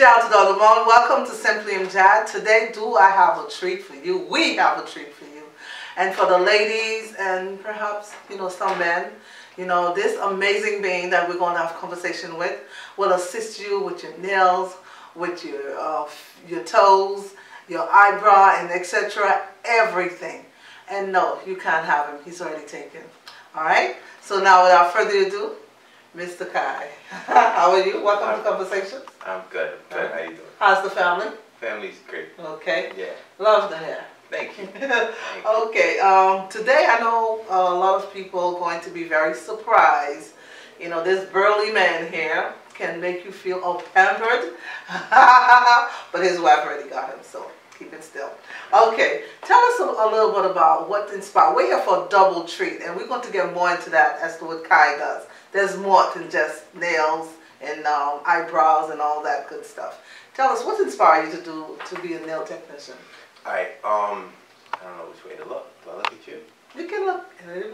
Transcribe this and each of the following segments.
MJAD to the other one. Welcome to Simply MJAD. Today, I have a treat for you. We have a treat for you. And for the ladies and perhaps, some men, this amazing being that we're going to have a conversation with will assist you with your nails, with your toes, your eyebrow, and etc. Everything. And no, you can't have him. He's already taken. All right? So now, without further ado, Mr. Kai. How are you? Welcome to Conversations. I'm good. How you doing? How's the family? Family's great. Okay. Yeah. Love the hair. Thank you. Okay. Today I know a lot of people are going to be very surprised. This burly man here can make you feel pampered, but his wife already got him, so keep it still. Okay. Tell us a little bit about what inspired. We're here for a double treat, and we're going to get more into that as to what Kai does. There's more than just nails and eyebrows and all that good stuff. Tell us, what inspired you to be a nail technician? All right. I don't know which way to look. Do I look at you? You can look.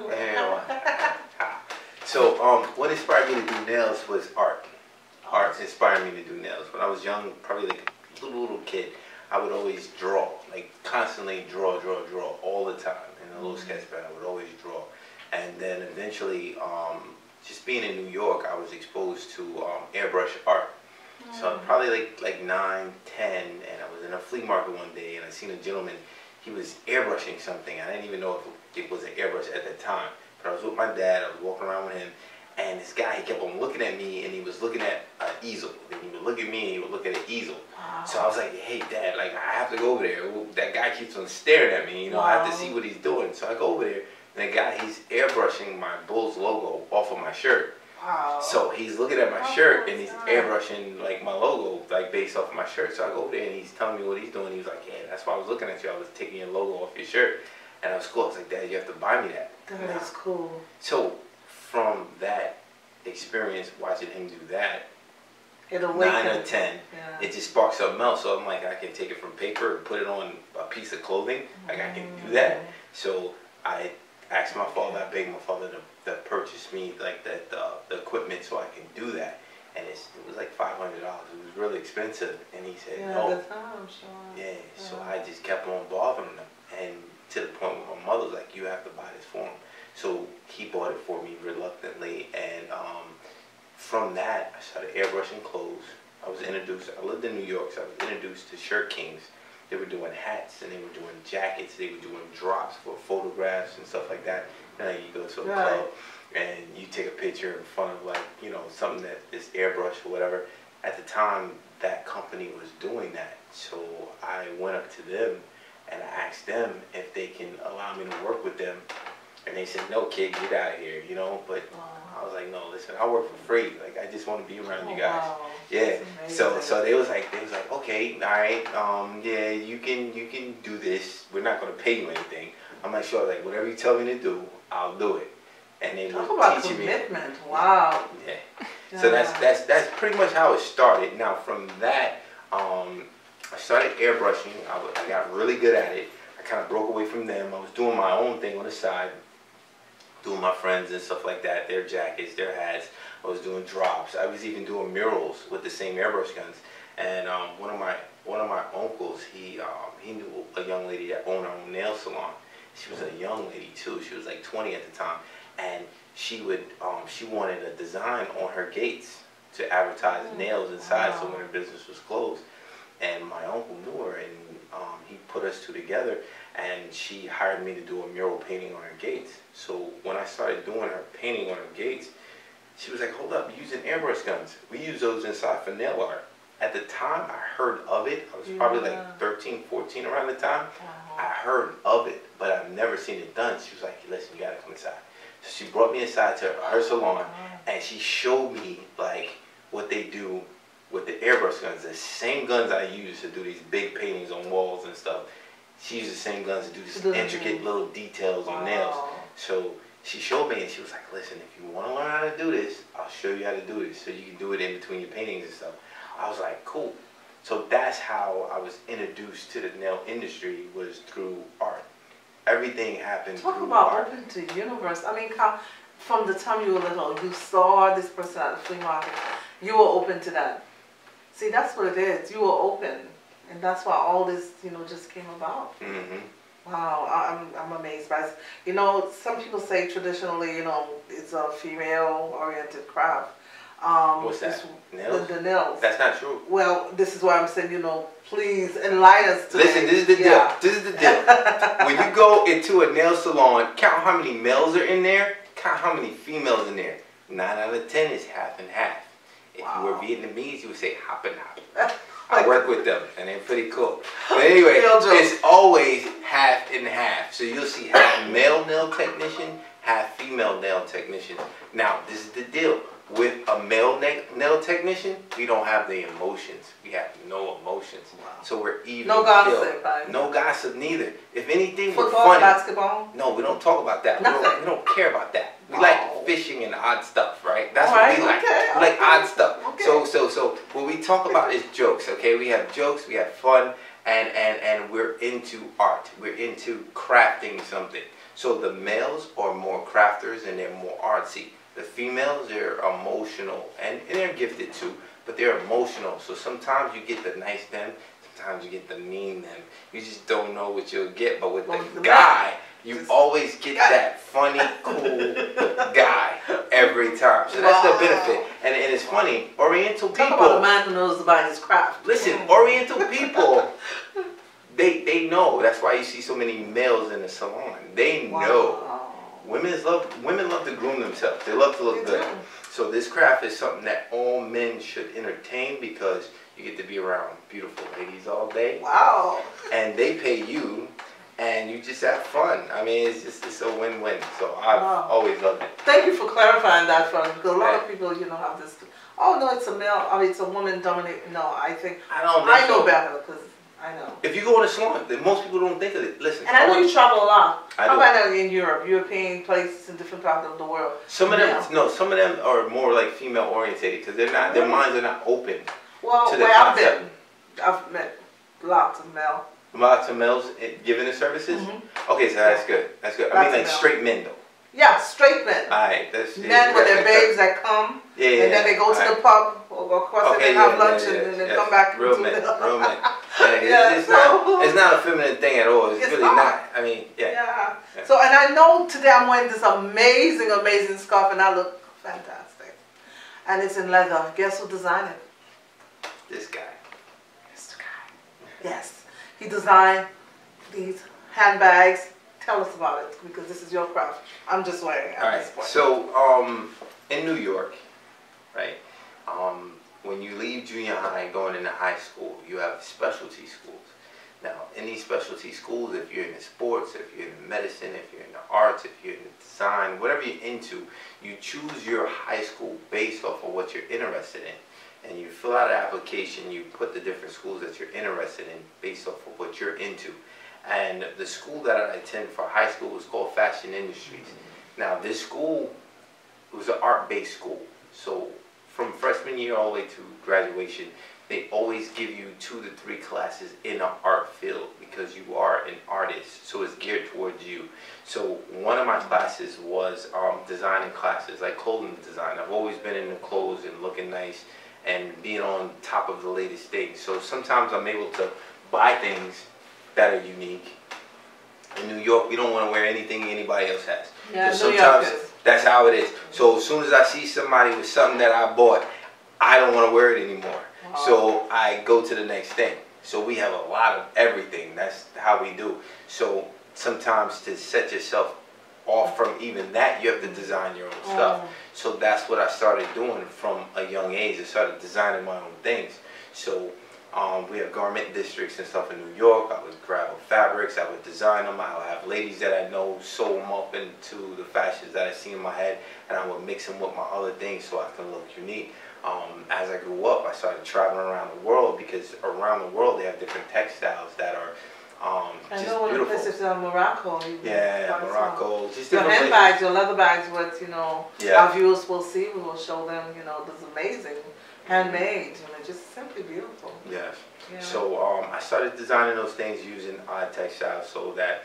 So, what inspired me to do nails was art. Art inspired me to do nails. When I was young, probably like a little kid, I would always draw, like constantly draw all the time. In a little sketch pad, I would always draw. And then eventually, just being in New York, I was exposed to airbrush art. So I'm probably like 9, 10, and I was in a flea market one day, and I seen a gentleman. He was airbrushing something. I didn't even know if it was an airbrush at the time. But I was with my dad. I was walking around with him, and this guy, he kept on looking at me, and he was looking at an easel. And he would look at me, and he would look at an easel. Wow. So I was like, hey, Dad, like, I have to go over there. That guy keeps on staring at me. I have to see what he's doing. So I go over there. And the guy, he's airbrushing my Bulls logo off of my shirt. Wow. So he's looking at my shirt and he's airbrushing like my logo, like based off of my shirt. So I go over there and he's telling me what he's doing. He was like, yeah, that's why I was looking at you. I was taking your logo off your shirt. And I was cool. I was like, Dad, you have to buy me that. That is cool. So from that experience, watching him do that, 9 or 10, it just sparks something else. So I'm like, I can take it from paper and put it on a piece of clothing. Like I can do that. So I asked my father, I begged my father to purchase me like the equipment so I can do that, and it was like $500. It was really expensive, and he said no. At the time, sure. Yeah, so I just kept on bothering him, and to the point where my mother was like, "You have to buy this for him." So he bought it for me reluctantly, and from that I started airbrushing clothes. I lived in New York, so I was introduced to Shirt Kings. They were doing hats, and they were doing jackets, they were doing drops for photographs and stuff like that. You go to a club and you take a picture in front of something that is airbrush or whatever. At the time, that company was doing that. So I went up to them and I asked them if they can allow me to work with them. And they said, no, kid, get out of here, But I was like, no, listen, I work for free. Like, I just want to be around you guys. Wow. Yeah. So they was like, okay, all right, yeah, you can do this. We're not gonna pay you anything. I'm like, sure, like whatever you tell me to do, I'll do it. And they were teaching me. Commitment. Wow. Yeah. So that's pretty much how it started. Now from that, I started airbrushing. I got really good at it. I kind of broke away from them. I was doing my own thing on the side, doing my friends and stuff like that, their jackets, their hats. I was doing drops. I was even doing murals with the same airbrush guns. And one of my uncles, he knew a young lady that owned her own nail salon. She was a young lady too. She was like 20 at the time, and she wanted a design on her gates to advertise nails inside. So when her business was closed, and my uncle knew her, and he put us two together, and she hired me to do a mural painting on her gates. So when I started doing her painting on her gates, she was like, hold up, you're using airbrush guns. We use those inside for nail art. At the time, I heard of it. I was probably like 13, 14 around the time. I heard of it, but I've never seen it done. She was like, listen, you gotta come inside. So she brought me inside to her salon, and she showed me like what they do with the airbrush guns. The same guns I use to do these big paintings on walls and stuff. She used the same guns to do these intricate little details on nails. So she showed me, and she was like, listen, if you want to learn how to do this, I'll show you how to do this, so you can do it in between your paintings and stuff. I was like, cool. So that's how I was introduced to the nail industry, was through art. Everything happened through art. Talk about open to the universe. I mean, from the time you were little, you saw this person at the flea market, you were open to that. See, that's what it is. You were open, and that's why all this, just came about. Wow, I'm amazed by it. Some people say traditionally, it's a female-oriented craft. What's that? Nails? The nails. That's not true. Well, this is why I'm saying, please enlighten us today. Listen, this is the deal. This is the deal. When you go into a nail salon, count how many males are in there, count how many females in there. 9 out of 10 is half and half. If you were Vietnamese, you would say hop and hop. I work with them, and they're pretty cool. But anyway, it's always half and half. So you'll see half male nail technician, half female nail technician. Now, this is the deal. With a male nail technician, we don't have the emotions. We have no emotions. Wow. So we're even. No gossip, right? No gossip neither. If anything, football, we're funny. Basketball? No, we don't talk about that. We don't care about that. We like fishing and odd stuff, right? That's what we like. We like odd stuff. Okay. So what we talk about is jokes, okay? We have jokes, we have fun, and we're into art. We're into crafting something. So the males are more crafters and they're more artsy. The females, they're emotional, and they're gifted too, but they're emotional. So sometimes you get the nice them, sometimes you get the mean them. You just don't know what you'll get. But with the guy, you always get that funny, cool guy every time. So that's the benefit. And it's funny, Oriental people. Talk about a man who knows about his craft. Listen, Oriental people, they know. That's why you see so many males in the salon. They know. Women love to groom themselves. They love to look good. So this craft is something that all men should entertain because you get to be around beautiful ladies all day. Wow. And they pay you, and you just have fun. I mean, it's a win-win. So I've always loved it. Thank you for clarifying that for us, because a lot of people, have this. Oh no, it's a male. I mean, it's a woman dominated. No, I know better because. I know. If you go in a salon, most people don't think of it. Listen. And I know you travel a lot. How about in Europe, European places in different parts of the world? Some of them are more like female orientated because they're not. Their minds are not open. Well, to the concept. I've met lots of male. Lots of males giving the services. Okay, so that's good. That's good. I mean, like straight men though. Yeah, straight men. Alright, that's men with their babes that come, and then they go to the pub or go across and have lunch and then they come back. Real men, real men. It's not a feminine thing at all. It's really not. I mean, yeah. So, and I know today I'm wearing this amazing, amazing scarf, and I look fantastic. And it's in leather. Guess who designed it? This guy. Mr. Guy. Yes, he designed these handbags. Tell us about it, because this is your craft. I'm just wearing it at this point. So, in New York, right, when you leave junior high going into high school, you have specialty schools. Now, in these specialty schools, if you're into sports, if you're into medicine, if you're into arts, if you're into design, whatever you're into, you choose your high school based off of what you're interested in. And you fill out an application, you put the different schools that you're interested in based off of what you're into. And the school that I attended for high school was called Fashion Industries. Now, this school was an art-based school. So from freshman year all the way to graduation, they always give you 2 to 3 classes in an art field because you are an artist. So it's geared towards you. So one of my classes was designing classes, like clothing design. I've always been into clothes and looking nice and being on top of the latest things. So sometimes I'm able to buy things that are unique. In New York, we don't want to wear anything anybody else has. Yeah, so sometimes that's how it is. So as soon as I see somebody with something that I bought, I don't want to wear it anymore. Wow. So I go to the next thing. So we have a lot of everything. That's how we do. So sometimes to set yourself off from even that, you have to design your own stuff. So that's what I started doing from a young age. I started designing my own things. So we have garment districts and stuff in New York. I would grab fabrics, I would design them. I would have ladies that I know sew them up into the fashions that I see in my head, and I would mix them with my other things so I can look unique. As I grew up, I started traveling around the world because around the world they have different textiles that are just beautiful. I know one of the places in Morocco. Morocco. Just your handbags, your leather bags, what our viewers will see. We will show them, this amazing. Handmade, just simply beautiful. Yes. Yeah. So I started designing those things using odd textiles so that,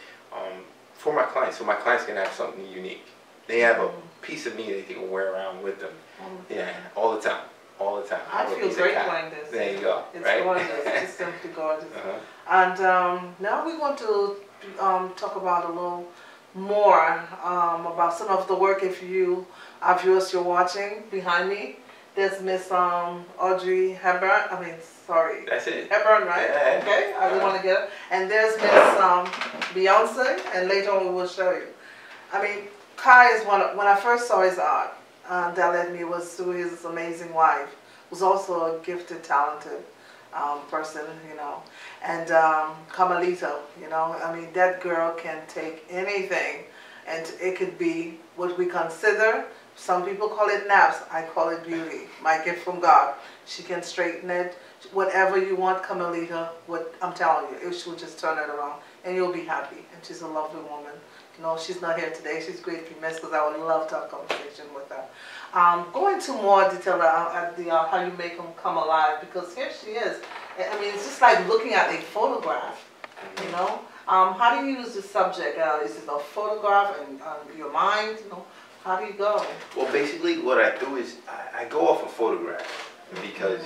for my clients, so my clients can have something unique. They have a piece of me they can wear around with them. All the time. all the time. I feel great playing this. There you go. It's right? gorgeous. It's simply gorgeous. And now we want to talk about a little more about some of the work. If you, our viewers, you're watching behind me, there's Miss Audrey Hepburn. I mean, sorry. That's it. Hepburn, right? Yeah. Okay, I didn't want to get it. And there's Miss Beyonce, and later on we will show you. I mean, Kai is one of, when I first saw his art, that led me was to his amazing wife, who's also a gifted, talented person, you know. And Carmelita, you know, I mean, that girl can take anything, and it could be what we consider, some people call it naps, I call it beauty, my gift from God. She can straighten it, whatever you want, Carmelita, what I'm telling you, she'll just turn it around, and you'll be happy. And she's a lovely woman. You know, she's not here today. She's greatly missed, because I would love to have a conversation with her. Go into more detail at the how you make them come alive, because here she is. I mean, it's just like looking at a photograph, you know. How do you use the subject? Is it a photograph and your mind, you know? How do you go? Well, basically what I do is I go off a photograph, because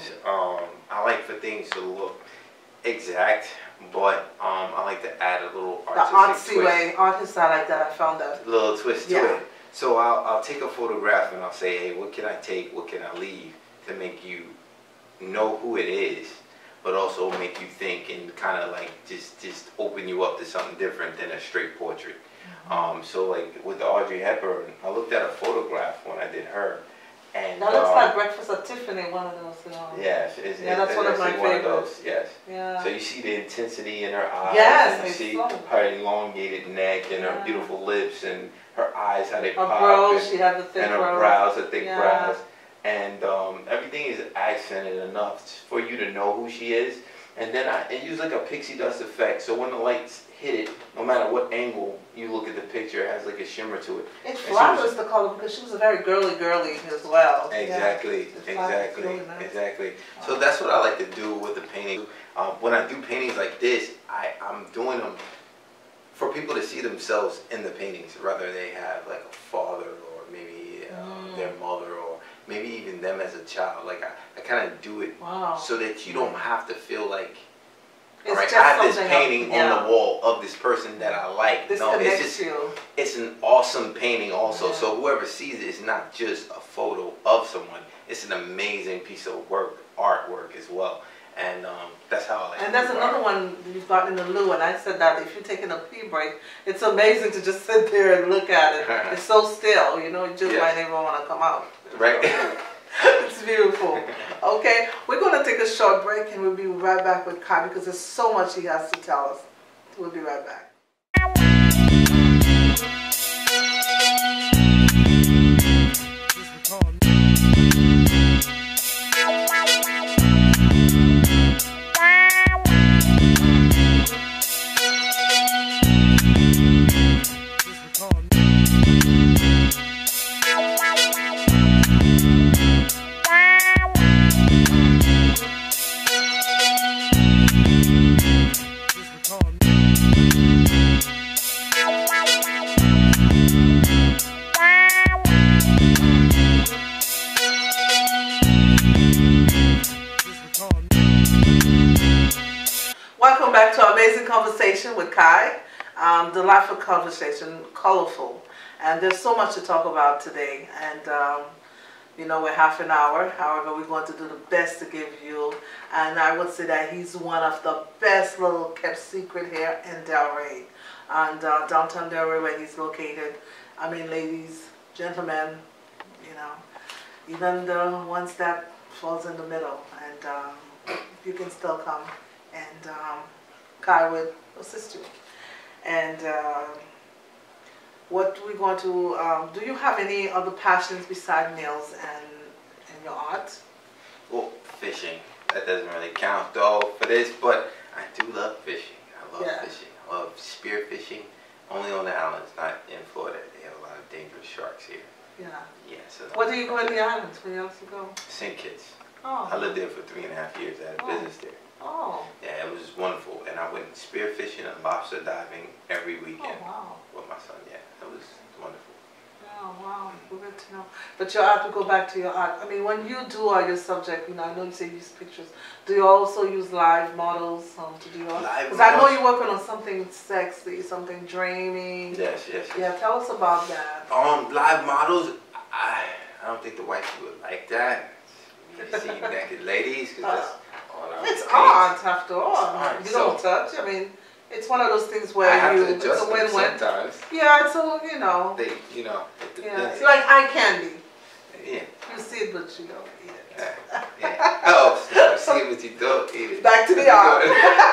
I like for things to look exact, but I like to add a little artistic twist. Way, artist, I like that. I found that. A little twist to it. So I'll take a photograph and I'll say, hey, what can I take, what can I leave to make you know who it is, but also make you think and kind of like just open you up to something different than a straight portrait. So like with the Audrey Hepburn, I looked at a photograph when I did her. And that looks like Breakfast at Tiffany, one of those. You know. Yes, that's one of my favorites. Yes. Yeah. So you see the intensity in her eyes. Yes, and you see her elongated neck and her beautiful lips and her eyes, how they her pop. brows, she has a thick and her brows, her thick brows. And everything is accented enough for you to know who she is. And then I use like a pixie dust effect, so when the lights hit it, no matter what angle you look at the picture, it has like a shimmer to it. It flatters the color, because she was a very girly as well. Exactly, exactly. So that's what I like to do with the painting. When I do paintings like this, I'm doing them for people to see themselves in the paintings, whether they have like a father or maybe their mother, or maybe even them as a child. Like I kind of do it so that you don't have to feel like, all right, I have this painting on the wall of this person that I like. No, it's an awesome painting also. So whoever sees it, it's not just a photo of someone. It's an amazing piece of artwork as well. And that's how I like it. And that's another one you've got in the loo, and I said that if you're taking a pee break, it's amazing to just sit there and look at it. It's so still, you know, you just might never want to come out. Right. It's beautiful. Okay, we're going to take a short break, and we'll be right back with Kai, because there's so much he has to tell us. We'll be right back. Welcome back to our amazing conversation with Kai. Delightful conversation, colorful, and there's so much to talk about today. And you know, we're half an hour. However, we're going to do the best to give you. And I would say that he's one of the best little kept secret here in Delray, and downtown Delray, where he's located. I mean, ladies, gentlemen, you know, even the ones that falls in the middle, and you can still come. And Kai would assist you. And what we're going to, do you have any other passions besides nails and your art? Well, fishing. That doesn't really count though for this, but I do love fishing. I love fishing. I love spear fishing. Only on the islands, not in Florida. They have a lot of dangerous sharks here. Yeah. Yeah. So what do you go in the islands? Where else you go? St. Kitts. Oh. I lived there for 3.5 years. I had a business there. Oh. Yeah, it was wonderful. And I went spearfishing and lobster diving every weekend with my son. Yeah, it was wonderful. Yeah. Wow, wow, good to know. But your art, we go back to your art. I mean, when you do all your subject, you know, I know you say use pictures. Do you also use live models to do your art? Because I know you're working on something sexy, something dreamy. Yes. Yeah, tell us about that. Live models, I don't think the whites would like that. You see naked ladies, because that's all I It's art, after all. You don't touch. I mean, it's one of those things where it's a win-win. Sometimes. Yeah, it's a, you know. It's like eye candy. Yeah. You see it, but you don't eat it. Yeah. Oh, you see it, but you don't eat it. Back to the art.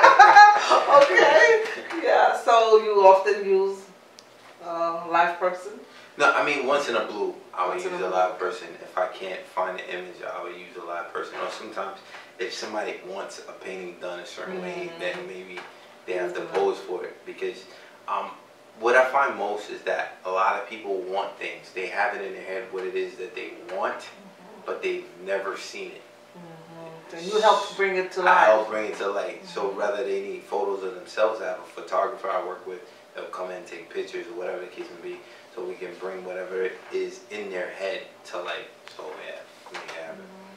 Okay. Yeah. So you often use live person? No, I mean once in a blue, I would use a live person. If I can't find the image, I would use a live person. Or sometimes, if somebody wants a painting done a certain way, then maybe they have to pose for it. Because what I find most is that a lot of people want things. They have it in their head what it is that they want, but they've never seen it. And you help bring it to life. I help bring it to light. So rather they need photos of themselves, I have a photographer I work with. They'll come in and take pictures or whatever the case may be, so we can bring whatever it is in their head to light. So yeah, we have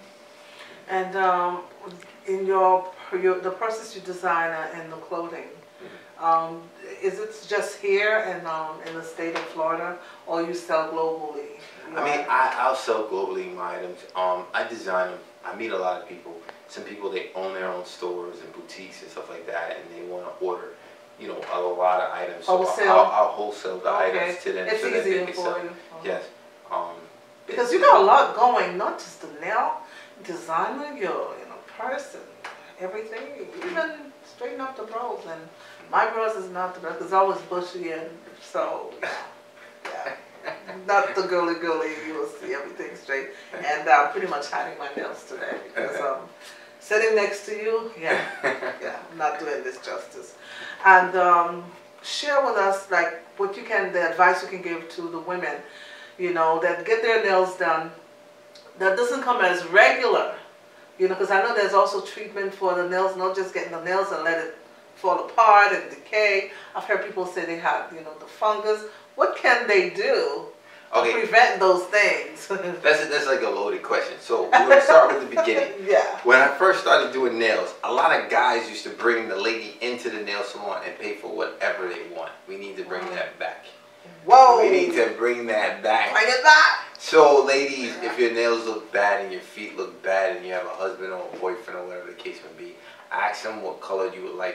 it. And in the process you design in the clothing, is it just here in the state of Florida, or you sell globally? I mean, I'll sell globally my items. I design them. I meet a lot of people. Some people, they own their own stores and boutiques and stuff like that, and they want to order, you know, a lot of items. So I'll wholesale the items to them. It's so that easier they can for sell. you. Yes. Because you got a lot going, not just the nail designer, your person, everything, even straighten up the brows. And my brows is not the best, it's always bushy, and so yeah. Not the girly, you will see everything straight. And I'm pretty much hiding my nails today because sitting next to you, I'm not doing this justice. And share with us like what you can, the advice you can give to the women, you know, that get their nails done, that doesn't come as regular, you know, because I know there's also treatment for the nails, not just getting the nails and let it fall apart and decay. I've heard people say they have, you know, the fungus. What can they do to prevent those things? That's like a loaded question. So we're going to start with the beginning. Yeah. When I first started doing nails, a lot of guys used to bring the lady into the nail salon and pay for whatever they want. We need to bring that back. Whoa. We need to bring that back. Bring it back. So ladies, if your nails look bad and your feet look bad and you have a husband or a boyfriend or whatever the case may be, ask him what color you would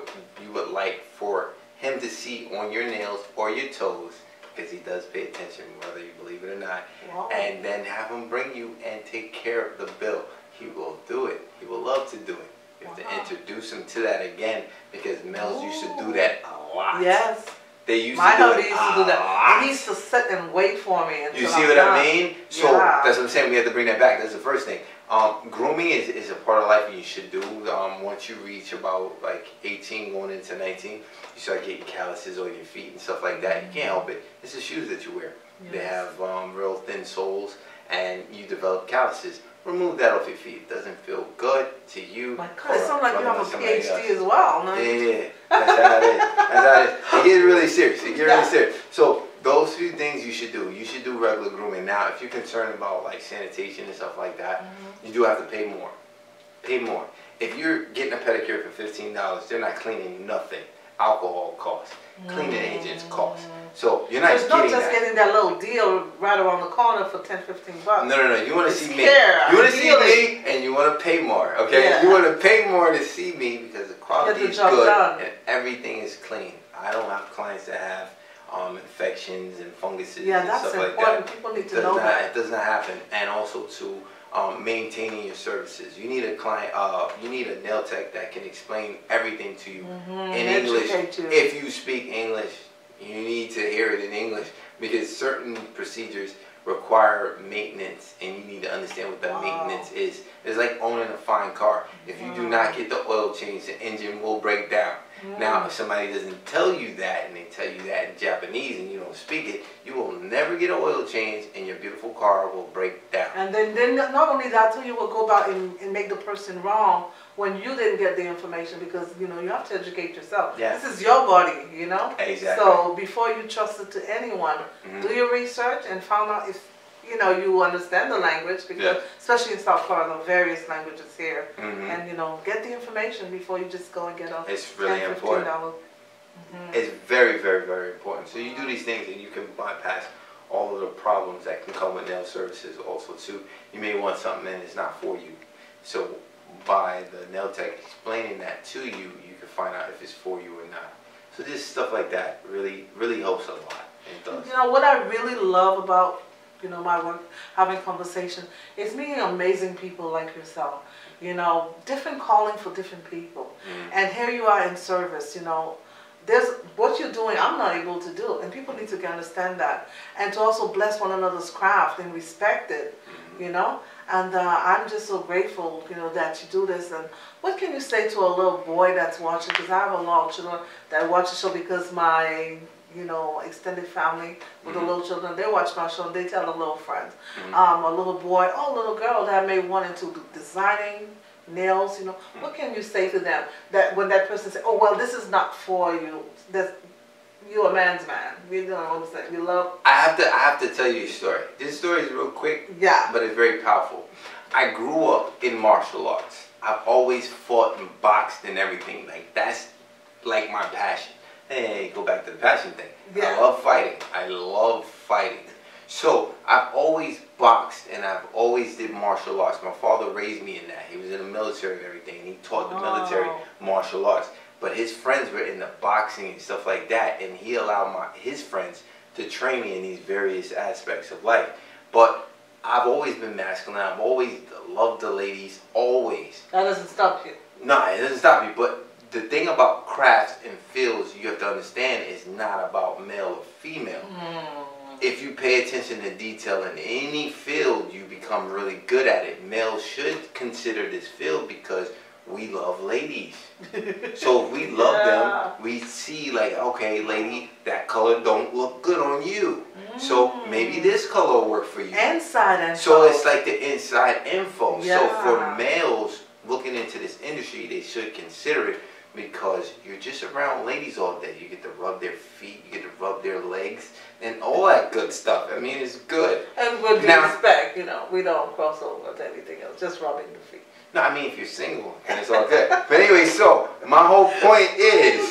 like for him to see on your nails or your toes, because he does pay attention whether you believe it or not. Wow. And then have him bring you and take care of the bill. He will do it. He will love to do it. You have to introduce him to that again, because males used to do that a lot. Yes. They used My to do hubby it used to do that. He used to sit and wait for me until you see what I mean? So that's what I'm saying. We have to bring that back. That's the first thing. Grooming is a part of life you should do. Once you reach about like 18 going into 19, you start getting calluses on your feet and stuff like that. You can't help it. It's the shoes that you wear. Yes. They have real thin soles, and you develop calluses. Remove that off your feet. It doesn't feel good to you. My God, it sounds like you have a PhD as well. No? Yeah. That's how it is. That's how it is. It gets really serious. It gets really serious. So those few things you should do. You should do regular grooming. Now, if you're concerned about like sanitation and stuff like that, you do have to pay more. Pay more. If you're getting a pedicure for $15, they're not cleaning nothing. Alcohol costs. Cleaning agents cost. So you're not getting that. It's not just getting that little deal right around the corner for $10-15. No. You want to see me. You want to see me, and you want to pay more. Okay. Yeah. You want to pay more to see me because the quality is good and everything is clean. I don't have clients that have infections and funguses and stuff like that. People need to know that. It does not happen. And also to maintaining your services. You need a client. You need a nail tech that can explain everything to you in English. If you speak English, you need to hear it in English, because certain procedures require maintenance, and you need to understand what that maintenance is. It's like owning a fine car. If you do not get the oil change, the engine will break down. Now, if somebody doesn't tell you that, and they tell you that in Japanese and you don't speak it, you will never get an oil change and your beautiful car will break down. And then not only that too, you will go back and make the person wrong when you didn't get the information, because you have to educate yourself. Yeah. This is your body, Exactly. So before you trust it to anyone, do your research and find out if you understand the language, because especially in South Carolina, various languages here, and get the information before you just go and get a It's really important. It's very, very, very important. So you do these things and you can bypass all of the problems that can come with nail services. Also too, you may want something and it's not for you. So by the nail tech explaining that to you, you can find out if it's for you or not. So just stuff like that really, really helps a lot. It does. What I really love about my work, having conversation, is meeting amazing people like yourself. Different calling for different people, and here you are in service. There's what you're doing, I'm not able to do, and people need to understand that, and to also bless one another's craft and respect it. And I'm just so grateful, that you do this. And what can you say to a little boy that's watching? Because I have a lot of children that watch the show, because my extended family with the little children, they watch my show and they tell the little friends. A little boy or a little girl that may want into designing nails, what can you say to them that when that person says, oh well, this is not for you, you're a man's man, you know what I'm saying, you love. I have to tell you a story. This story is real quick, but it's very powerful. I grew up in martial arts. I've always fought and boxed and everything. Like, that's like my passion. Hey, go back to the passion thing. I love fighting. I love fighting. So I've always boxed and I've always did martial arts. My father raised me in that. He was in the military and everything. And he taught the military martial arts. But his friends were in the boxing and stuff like that. And he allowed his friends to train me in these various aspects of life. But I've always been masculine. I've always loved the ladies. Always. That doesn't stop you. No, it doesn't stop you. But the thing about crafts and fields you have to understand is not about male or female. If you pay attention to detail in any field, you become really good at it. Males should consider this field because we love ladies. So if we love them, we see like, okay, lady, that color don't look good on you. So maybe this color will work for you. Inside info. So it's like the inside info. So for males looking into this industry, they should consider it, because you're just around ladies all day. You get to rub their feet, you get to rub their legs, and all that good stuff. I mean, it's good. And with respect, we don't cross over to anything else, just rubbing the feet. No, I mean, if you're single, and it's all good. But anyway, so my whole point is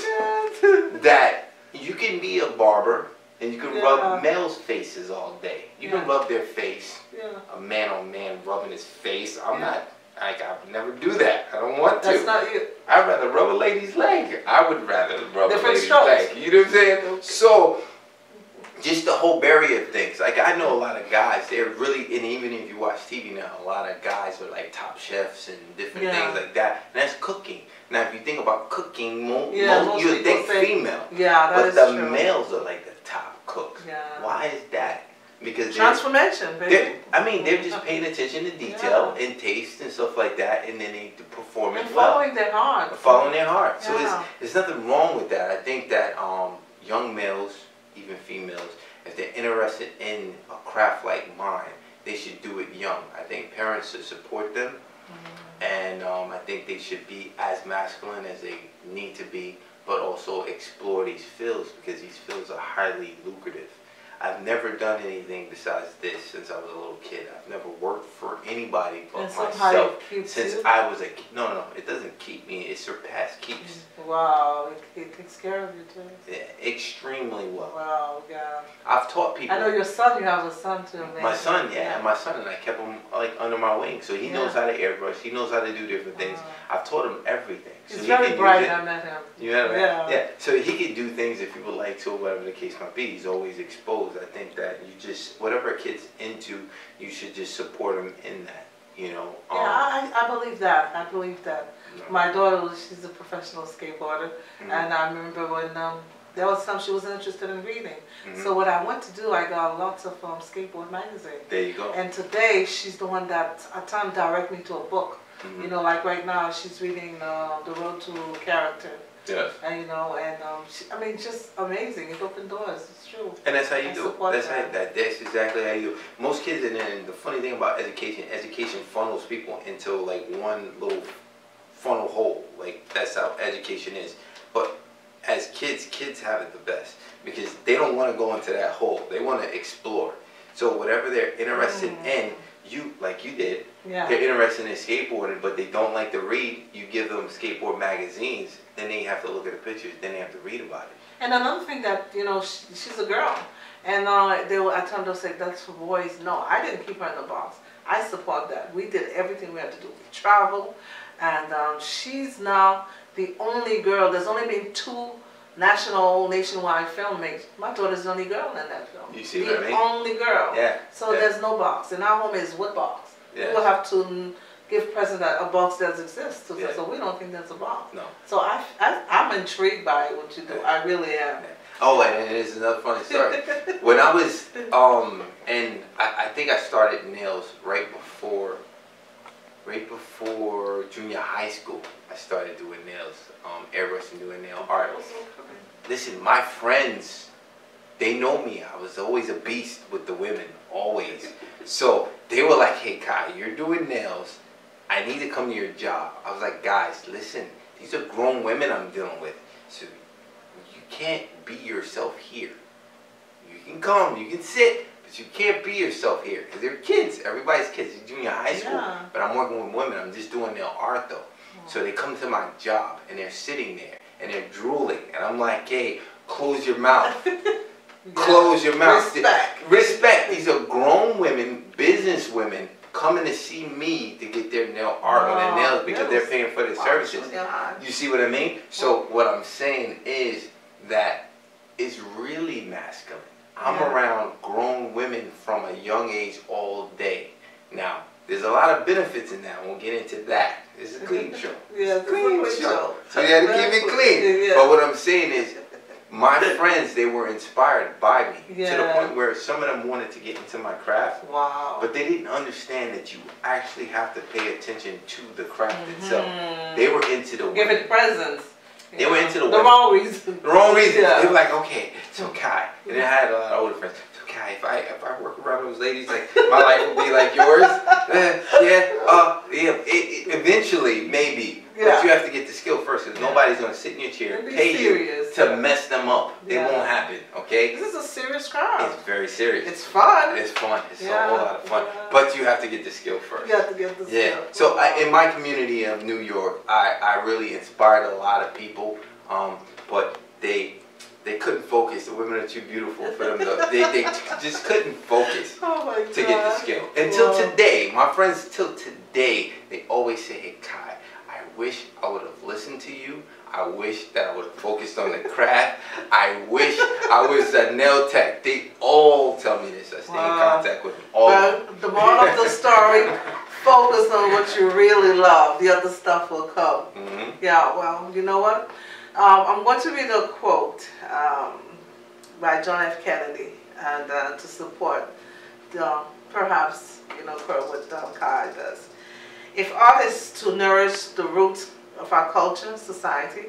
that you can be a barber, and you can rub males' faces all day. You can rub their face. A man on man rubbing his face. I would never do that. I don't want to. That's not you. I'd rather rub a lady's leg. I would rather rub a lady's leg. You know what I'm saying? So, just the whole barrier of things. Like, I know a lot of guys, they're really, and even if you watch TV now, a lot of guys are like top chefs and different things like that. And that's cooking. Now, if you think about cooking, you think female. But the males are like the top cooks. Why is that? Because transformation, baby. They're just paying attention to detail and taste and stuff like that, and then they perform it well. Following their heart. Following their heart. So there's nothing wrong with that. I think that young males, even females, if they're interested in a craft like mine, they should do it young. I think parents should support them, and I think they should be as masculine as they need to be, but also explore these fields, because these fields are highly lucrative. I've never done anything besides this since I was a little kid. I've never worked for anybody but myself since I was a kid. No, it doesn't keep me. It keeps. Wow, it takes care of you too. Yeah, extremely well. Wow, I've taught people. I know your son. You have a son too. Man. My son, my son, and I kept him like under my wing, so he knows how to airbrush. He knows how to do different things. I've taught him everything. He's very bright. I met him. You met him? Yeah. So he can do things if he would like to, or whatever the case might be. He's always exposed. I think that you just, whatever a kid's into, you should just support him in that. I believe that. I believe that. My daughter, she's a professional skateboarder, and I remember when there was some she was interested in reading. So what I went to do, I got lots of skateboard magazines. There you go. And today she's the one that at times direct me to a book. You know, like right now she's reading The Road to Character. Yes. And you know, and I mean, just amazing. It opened doors. It's true. And that's how you do it. That's that. That's exactly how you do it. Most kids, and the funny thing about education funnels people into like one little funnel hole. Like that's how education is. But as kids have it the best because they don't want to go into that hole. They want to explore. So whatever they're interested in, like you did, they're interested in skateboarding, but they don't like to read. You give them skateboard magazines, then they have to look at the pictures, then they have to read about it. And another thing that, you know, she's a girl, and at times they'll say, that's for boys. No, I didn't keep her in the box. I support that. We did everything we had to do. We travel, and she's now the only girl. There's only been 2 nationwide filmmakers. My daughter's the only girl in that film. You see what I mean? The only girl. Yeah. So there's no box. And our home is wood box. Yeah. We'll have to give President a box that exists. So we don't think there's a box. No. So I'm intrigued by what you do. I really am. Oh, and there's another funny story. When I was, and I think I started nails right before junior high school. I started doing nails, airbrushing, doing nail art. Listen, my friends, they know me. I was always a beast with the women, always. So they were like, hey, Kai, you're doing nails. I need to come to your job. I was like, guys, listen, these are grown women I'm dealing with. So you can't be yourself here. You can come, you can sit, but you can't be yourself here. Because they're kids. Everybody's kids. It's junior high school. Yeah. But I'm working with women. I'm just doing nail art, though. So they come to my job, and they're sitting there, and they're drooling. And I'm like, hey, close your mouth. Close your mouth. Respect. These are grown women, business women, coming to see me to get their nail art on their nails because they're paying for their services. You see what I mean? So what I'm saying is that it's really masculine. I'm around grown women from a young age all day. Now, there's a lot of benefits in that. We'll get into that. It's a clean show. Yeah, it's a clean show. So you gotta keep it clean. But what I'm saying is, my friends, they were inspired by me to the point where some of them wanted to get into my craft. Wow. But they didn't understand that you actually have to pay attention to the craft itself. They were into the give it presents. They were into the wrong reason. The wrong reason. They were like, okay, so Kai, and then I had a lot of older friends. So Kai, if I work around those ladies, like my life will be like yours. Eventually, maybe. But you have to get the skill first, because nobody's going to sit in your chair and pay you to mess them up. It won't happen, okay? This is a serious craft. It's very serious. It's fun. It's fun. It's a whole lot of fun. But you have to get the skill first. You have to get the skill. So in my community of New York, I really inspired a lot of people, but they couldn't focus. The women are too beautiful for them to, they just couldn't focus to get the skill. Until today, my friends till today, they always say, hey Kai, I wish I would have listened to you. I wish that I would have focused on the craft. I wish I was a nail tech. They all tell me this. I stay in contact with them all. But the moral of the story, focus on what you really love. The other stuff will come. Yeah, well, you know what? I'm going to read a quote by John F. Kennedy, and to support perhaps, you know, what Kai does. If art is to nourish the roots of our culture, society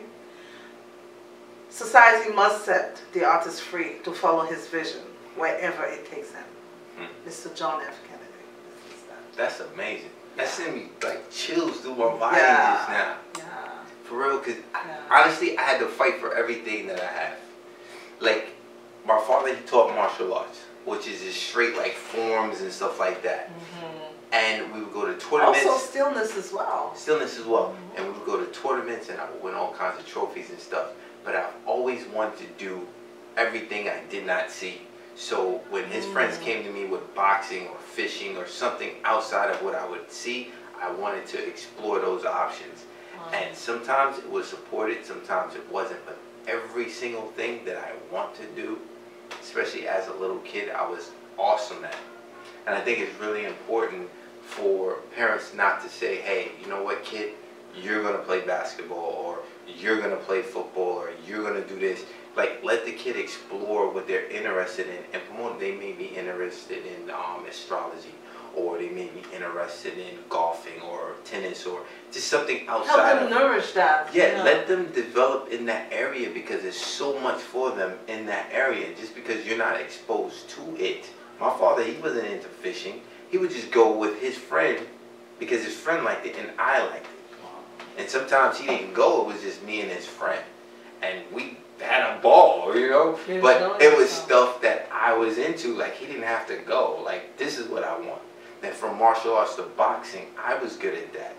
must set the artist free to follow his vision wherever it takes him. Mr. John F. Kennedy. That's amazing. That sent me like chills through my body just now. For real, because honestly, I had to fight for everything that I have. Like, my father, he taught martial arts, which is just straight like forms and stuff like that. And we would go to tournaments. Also stillness as well. Stillness as well. And we would go to tournaments and I would win all kinds of trophies and stuff. But I've always wanted to do everything I did not see. So when his friends came to me with boxing or fishing or something outside of what I would see, I wanted to explore those options. And sometimes it was supported, sometimes it wasn't. But every single thing that I want to do, especially as a little kid, I was awesome at. And I think it's really important for parents not to say, hey, you know what, kid, you're going to play basketball, or you're going to play football, or you're going to do this. Like, let the kid explore what they're interested in. And for more, they may be interested in astrology, or they may be interested in golfing or tennis or just something outside. Help them nourish that. Yeah, let them develop in that area because there's so much for them in that area. Just because you're not exposed to it. My father, he wasn't into fishing. He would just go with his friend because his friend liked it and I liked it. And sometimes he didn't go, it was just me and his friend. And we had a ball, you know? But it was stuff that I was into, like he didn't have to go. Like, this is what I want. And from martial arts to boxing, I was good at that.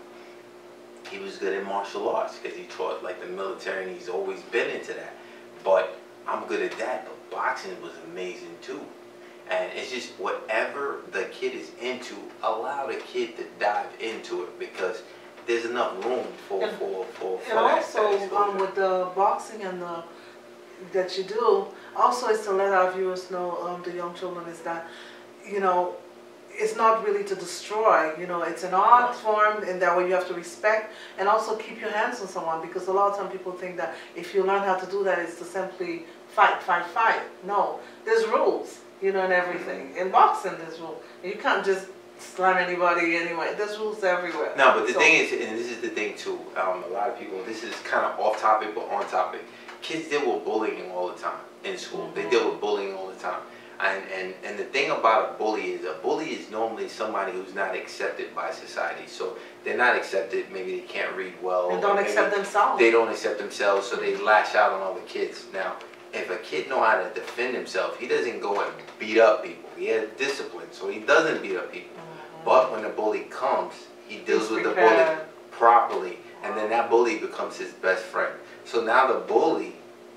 He was good at martial arts because he taught like the military and he's always been into that. But I'm good at that, but boxing was amazing too. And it's just whatever the kid is into, allow the kid to dive into it because there's enough room for and that. Also, with the boxing and that you do, also is to let our viewers know, the young children, is that, you know, it's not really to destroy, you know, it's an art form in that way you have to respect and also keep your hands on someone because a lot of times people think that if you learn how to do that, it's to simply fight, fight, fight. No, there's rules, you know, and everything. In boxing, there's rules. You can't just slam anybody anyway. There's rules everywhere. No, but the thing is, and this is the thing too, a lot of people, this is kind of off topic but on topic. Kids deal with bullying all the time in school. They deal with bullying all the time. And the thing about a bully is normally somebody who's not accepted by society. So they're not accepted, maybe they can't read well. And don't accept themselves. They don't accept themselves, so they lash out on other kids. Now, if a kid know how to defend himself, he doesn't go and beat up people. He has discipline, so he doesn't beat up people. But when the bully comes, he deals with the bully properly, and then that bully becomes his best friend. So now the bully,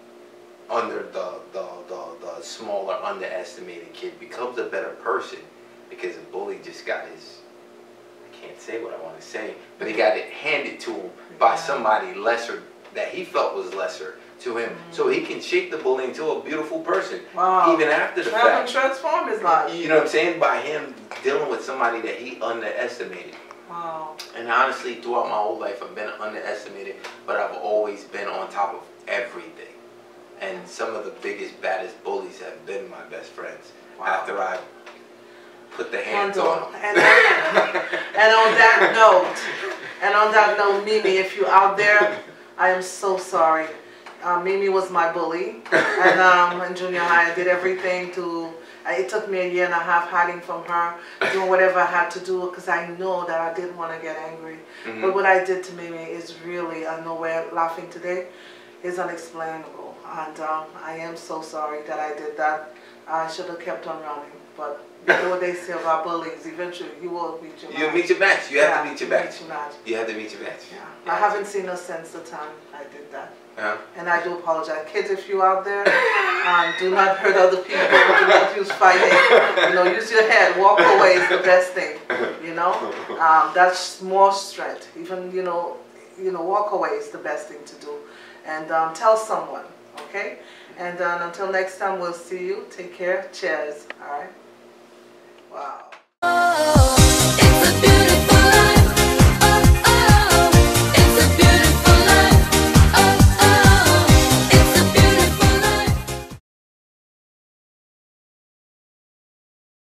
under the smaller, underestimated kid, becomes a better person because the bully just got his, I can't say what I want to say, but he got it handed to him by somebody lesser, that he felt was lesser to him. So he can shape the bully into a beautiful person, even after the fact. Transform his life. You know what I'm saying? By him dealing with somebody that he underestimated. Wow. And honestly, throughout my whole life, I've been underestimated, but I've always been on top of everything. And some of the biggest, baddest bullies have been my best friends after I put the hands on them. And on that note, Mimi, if you're out there, I am so sorry. Mimi was my bully, and in junior high I did everything to, it took me 1.5 years hiding from her, doing whatever I had to do because I know that I didn't want to get angry. But what I did to Mimi is really, I know we're laughing today, is unexplainable. And I am so sorry that I did that. I should have kept on running. But you know what they say about bullies, eventually you will meet your match. You'll meet your match. You have to meet your match. You have to meet your match. I haven't seen her since the time I did that. Uh-huh. And I do apologize. Kids, if you out there, do not hurt other people. Do not use fighting. You know, use your head. Walk away is the best thing. You know, that's more strength. Even you know, walk away is the best thing to do. And tell someone, okay? And until next time, we'll see you. Take care. Cheers. All right. Wow.